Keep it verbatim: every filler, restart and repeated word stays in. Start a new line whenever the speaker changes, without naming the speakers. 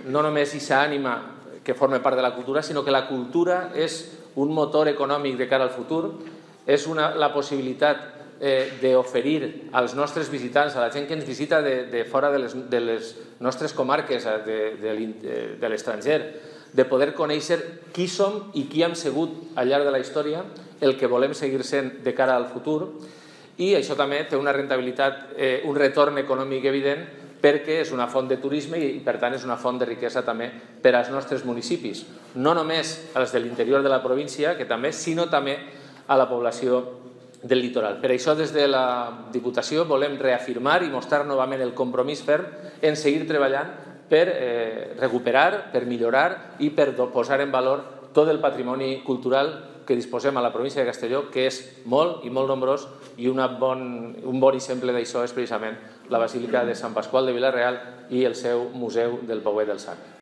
no només aquesta ànima que forma part de la cultura, sinó que la cultura és un motor econòmic de cara al futur, és una, la possibilitat eh, d'oferir als nostres visitants, a la gent que ens visita de, de fora de les, de les nostres comarques, de, de, de l'estranger, de poder conèixer qui som i qui hem sigut al llarg de la història, el que volem seguir sent de cara al futur, i això també té una rentabilitat, eh, un retorn econòmic evident, perquè és una font de turisme i, per tant, és una font de riquesa també per als nostres municipis. No només als de l'interior de la província, que també, sinó també a la població del litoral. Per això, des de la Diputació, volem reafirmar i mostrar novament el compromís ferm en seguir treballant per eh, recuperar, per millorar i per posar en valor tot el patrimoni cultural que disposem a la província de Castelló, que és molt i molt nombrós, i una bon, un bon exemple d'això és precisament la Basílica de Sant Pasqual de Vila-real i el seu Museu del Pauet del Sac.